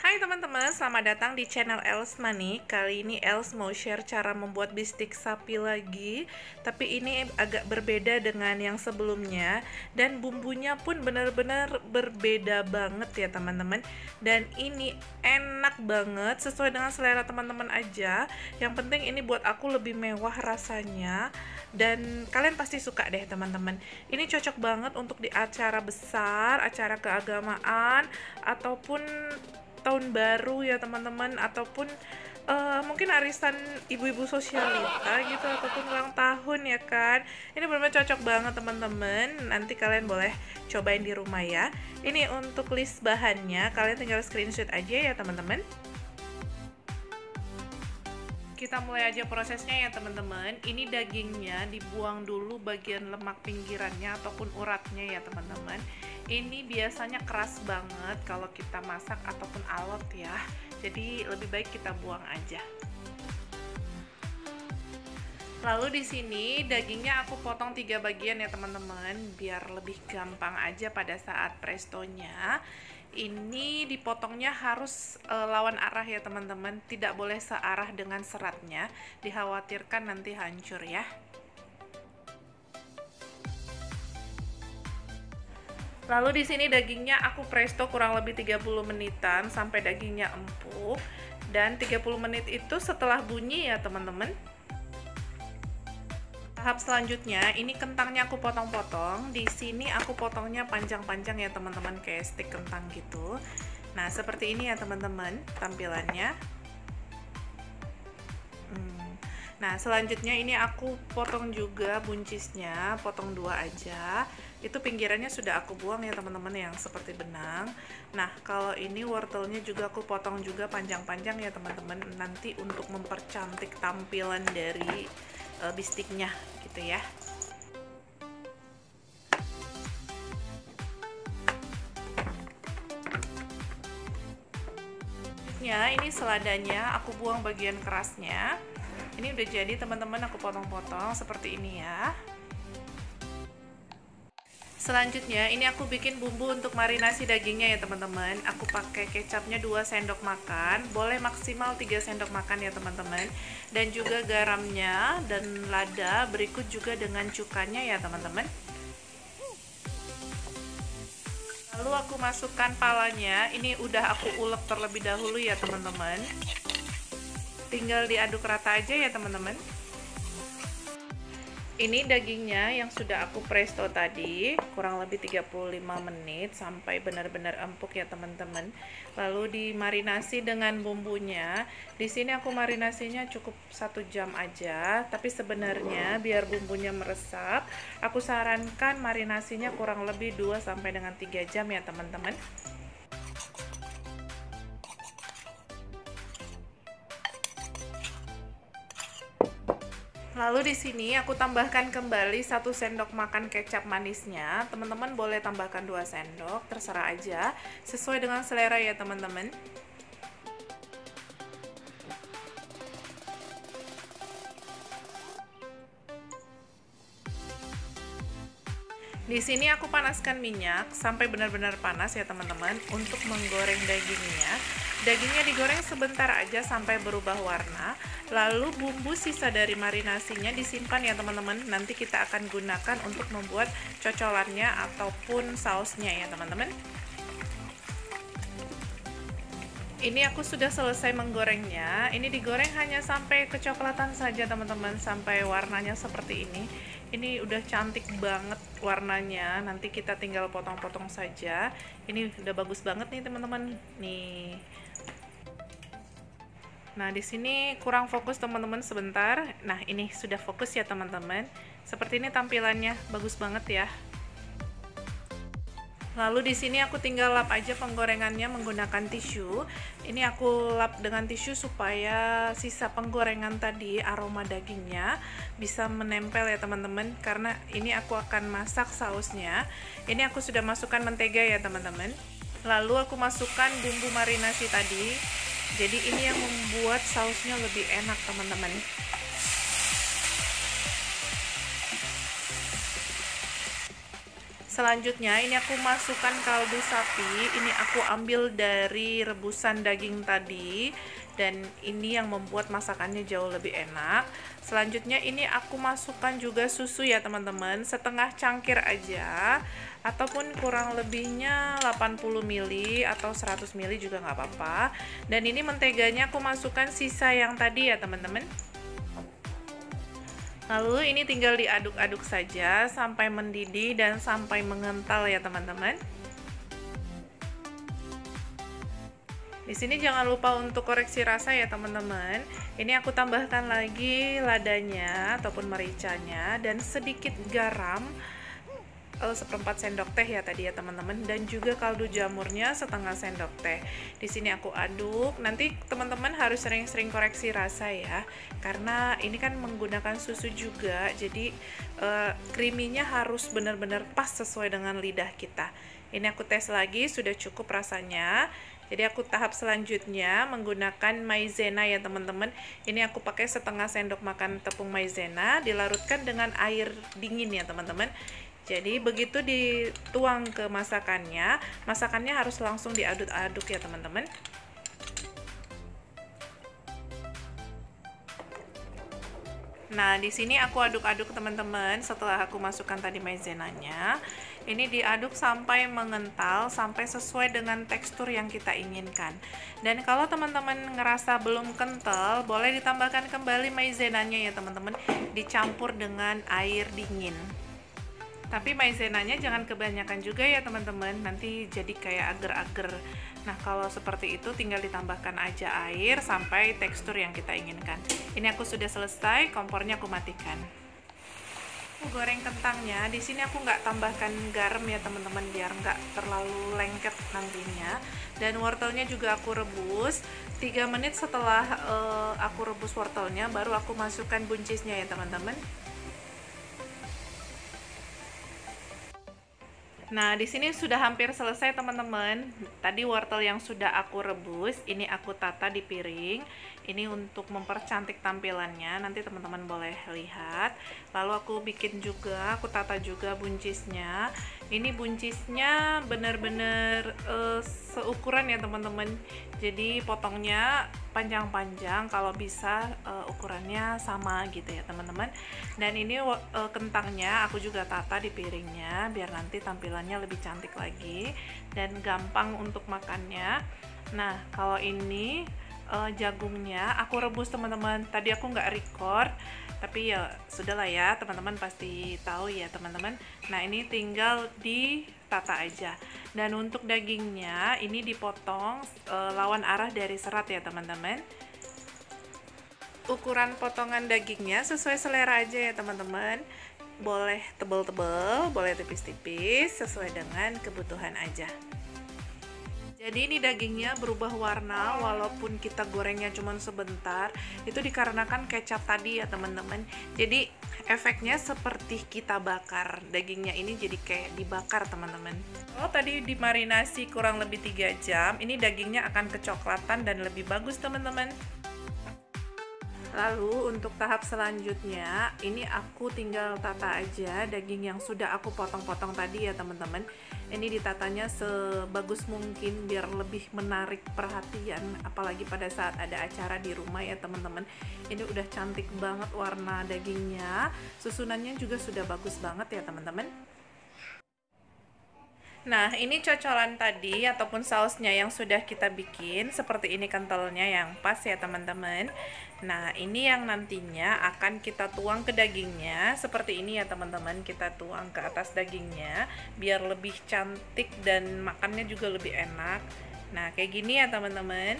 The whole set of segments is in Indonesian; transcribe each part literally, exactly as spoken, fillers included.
Hai teman-teman, selamat datang di channel Els Money. Kali ini Els mau share cara membuat bistik sapi lagi, tapi ini agak berbeda dengan yang sebelumnya, dan bumbunya pun benar-benar berbeda banget ya teman-teman. Dan ini enak banget, sesuai dengan selera teman-teman aja. Yang penting ini buat aku lebih mewah rasanya, dan kalian pasti suka deh teman-teman. Ini cocok banget untuk di acara besar, acara keagamaan, ataupun tahun baru ya teman-teman, ataupun uh, mungkin arisan ibu-ibu sosialita gitu, ataupun ulang tahun ya kan. Ini benar-benar cocok banget teman-teman. Nanti kalian boleh cobain di rumah ya. Ini untuk list bahannya, kalian tinggal screenshot aja ya teman-teman. Kita mulai aja prosesnya ya teman-teman. Ini dagingnya dibuang dulu bagian lemak pinggirannya ataupun uratnya ya teman-teman. Ini biasanya keras banget kalau kita masak ataupun alot ya. Jadi lebih baik kita buang aja. Lalu di sini dagingnya aku potong tiga bagian ya teman-teman, biar lebih gampang aja pada saat prestonya. Ini dipotongnya harus e, lawan arah ya teman-teman, tidak boleh searah dengan seratnya, dikhawatirkan nanti hancur ya. Lalu di sini dagingnya aku presto kurang lebih tiga puluh menitan sampai dagingnya empuk, dan tiga puluh menit itu setelah bunyi ya teman-teman. Tahap selanjutnya, ini kentangnya aku potong-potong. Di sini aku potongnya panjang-panjang ya teman-teman, kayak stik kentang gitu. Nah, seperti ini ya teman-teman tampilannya. Hmm. Nah, selanjutnya ini aku potong juga buncisnya, potong dua aja. Itu pinggirannya sudah aku buang ya teman-teman, yang seperti benang. Nah, kalau ini wortelnya juga aku potong juga panjang-panjang ya teman-teman, nanti untuk mempercantik tampilan dari uh, bistiknya gitu ya. Ya, ini seladanya aku buang bagian kerasnya. Ini udah jadi teman-teman, aku potong-potong seperti ini ya. Selanjutnya ini aku bikin bumbu untuk marinasi dagingnya ya teman-teman. Aku pakai kecapnya dua sendok makan, boleh maksimal tiga sendok makan ya teman-teman. Dan juga garamnya dan lada, berikut juga dengan cukanya ya teman-teman. Lalu aku masukkan palanya, ini udah aku ulek terlebih dahulu ya teman-teman. Tinggal diaduk rata aja ya teman-teman. Ini dagingnya yang sudah aku presto tadi, kurang lebih tiga puluh lima menit sampai benar-benar empuk ya teman-teman. Lalu dimarinasi dengan bumbunya. Di sini aku marinasinya cukup satu jam aja, tapi sebenarnya biar bumbunya meresap, aku sarankan marinasinya kurang lebih dua sampai dengan tiga jam ya teman-teman. Lalu di sini aku tambahkan kembali satu sendok makan kecap manisnya. Teman-teman boleh tambahkan dua sendok, terserah aja, sesuai dengan selera ya teman-teman. Di sini aku panaskan minyak sampai benar-benar panas ya teman-teman untuk menggoreng dagingnya. Dagingnya digoreng sebentar aja sampai berubah warna. Lalu bumbu sisa dari marinasinya disimpan ya teman-teman. Nanti kita akan gunakan untuk membuat cocolannya ataupun sausnya ya teman-teman. Ini aku sudah selesai menggorengnya. Ini digoreng hanya sampai kecoklatan saja teman-teman, sampai warnanya seperti ini. Ini udah cantik banget warnanya. Nanti kita tinggal potong-potong saja. Ini udah bagus banget nih teman-teman. Nih. Nah, di sini kurang fokus teman-teman sebentar. Nah, ini sudah fokus ya teman-teman. Seperti ini tampilannya, bagus banget ya. Lalu di sini aku tinggal lap aja penggorengannya menggunakan tisu. Ini aku lap dengan tisu supaya sisa penggorengan tadi, aroma dagingnya bisa menempel ya teman-teman, karena ini aku akan masak sausnya. Ini aku sudah masukkan mentega ya teman-teman. Lalu aku masukkan bumbu marinasi tadi. Jadi ini yang membuat sausnya lebih enak teman-teman. Selanjutnya ini aku masukkan kaldu sapi. Ini aku ambil dari rebusan daging tadi, dan ini yang membuat masakannya jauh lebih enak. Selanjutnya ini aku masukkan juga susu ya teman-teman, setengah cangkir aja, ataupun kurang lebihnya delapan puluh mililiter atau seratus mililiter juga nggak apa-apa. Dan ini menteganya aku masukkan sisa yang tadi ya teman-teman. Lalu ini tinggal diaduk-aduk saja sampai mendidih dan sampai mengental ya teman-teman. Di sini jangan lupa untuk koreksi rasa ya teman-teman. Ini aku tambahkan lagi ladanya ataupun mericanya dan sedikit garam, seperempat sendok teh ya tadi ya teman-teman, dan juga kaldu jamurnya setengah sendok teh. Di sini aku aduk. Nanti teman-teman harus sering-sering koreksi rasa ya, karena ini kan menggunakan susu juga, jadi uh, creaminya harus benar-benar pas sesuai dengan lidah kita. Ini aku tes lagi, sudah cukup rasanya. Jadi aku tahap selanjutnya menggunakan maizena ya teman-teman. Ini aku pakai setengah sendok makan tepung maizena, dilarutkan dengan air dingin ya teman-teman. Jadi begitu dituang ke masakannya, masakannya harus langsung diaduk-aduk ya teman-teman. Nah, di sini aku aduk-aduk teman-teman setelah aku masukkan tadi maizenanya. Ini diaduk sampai mengental, sampai sesuai dengan tekstur yang kita inginkan. Dan kalau teman-teman ngerasa belum kental, boleh ditambahkan kembali maizenanya ya teman-teman, dicampur dengan air dingin. Tapi maizenanya jangan kebanyakan juga ya teman-teman, nanti jadi kayak agar-agar. Nah, kalau seperti itu tinggal ditambahkan aja air sampai tekstur yang kita inginkan. Ini aku sudah selesai, kompornya aku matikan. Aku goreng kentangnya. Di sini aku nggak tambahkan garam ya teman-teman, biar nggak terlalu lengket nantinya. Dan wortelnya juga aku rebus. tiga menit setelah uh, aku rebus wortelnya, baru aku masukkan buncisnya ya teman-teman. Nah, di sini sudah hampir selesai teman-teman. Tadi wortel yang sudah aku rebus, ini aku tata di piring. Ini untuk mempercantik tampilannya. Nanti teman-teman boleh lihat. Lalu aku bikin juga, aku tata juga buncisnya. Ini buncisnya benar-benar uh, seukuran ya teman-teman. Jadi potongnya panjang-panjang, kalau bisa uh, ukurannya sama gitu ya teman-teman. Dan ini uh, kentangnya aku juga tata di piringnya biar nanti tampilannya lebih cantik lagi dan gampang untuk makannya. Nah, kalau ini uh, jagungnya aku rebus teman-teman. Tadi aku nggak record, tapi ya sudahlah ya, teman-teman pasti tahu ya teman-teman. Nah, ini tinggal ditata aja. Dan untuk dagingnya ini dipotong e, lawan arah dari serat ya teman-teman. Ukuran potongan dagingnya sesuai selera aja ya teman-teman. Boleh tebal-tebal, boleh tipis-tipis, sesuai dengan kebutuhan aja. Jadi ini dagingnya berubah warna walaupun kita gorengnya cuma sebentar, itu dikarenakan kecap tadi ya teman-teman. Jadi efeknya seperti kita bakar, dagingnya ini jadi kayak dibakar teman-teman. Kalau tadi dimarinasi kurang lebih tiga jam, ini dagingnya akan kecoklatan dan lebih bagus teman-teman. Lalu untuk tahap selanjutnya, ini aku tinggal tata aja daging yang sudah aku potong-potong tadi ya teman-teman. Ini ditatanya sebagus mungkin biar lebih menarik perhatian, apalagi pada saat ada acara di rumah ya teman-teman. Ini udah cantik banget warna dagingnya, susunannya juga sudah bagus banget ya teman-teman. Nah, ini cocolan tadi ataupun sausnya yang sudah kita bikin, seperti ini kentalnya yang pas ya teman-teman. Nah, ini yang nantinya akan kita tuang ke dagingnya, seperti ini ya teman-teman. Kita tuang ke atas dagingnya biar lebih cantik dan makannya juga lebih enak. Nah, kayak gini ya teman-teman.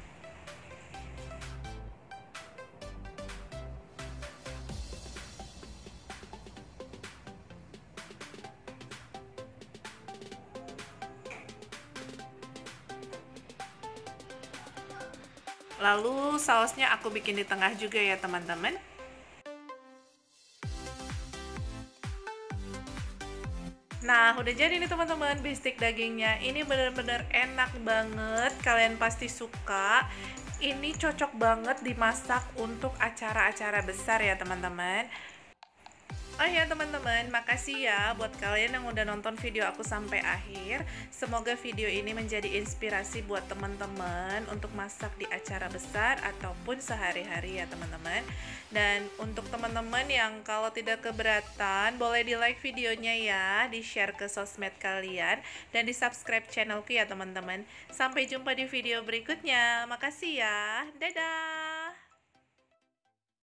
Lalu sausnya aku bikin di tengah juga ya teman-teman. Nah, udah jadi nih teman-teman bistik dagingnya. Ini bener-bener enak banget, kalian pasti suka. Ini cocok banget dimasak untuk acara-acara besar ya teman-teman. Oh ya teman-teman, makasih ya buat kalian yang udah nonton video aku sampai akhir. Semoga video ini menjadi inspirasi buat teman-teman untuk masak di acara besar ataupun sehari-hari ya teman-teman. Dan untuk teman-teman yang kalau tidak keberatan, boleh di like videonya ya, di share ke sosmed kalian, dan di subscribe channelku ya teman-teman. Sampai jumpa di video berikutnya. Makasih ya, dadah.